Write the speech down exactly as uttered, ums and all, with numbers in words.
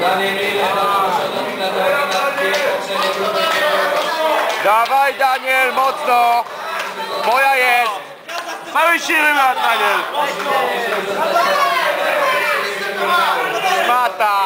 Dawaj Daniel, mocno! Moja jest! Mały siły ma Daniel! Mata!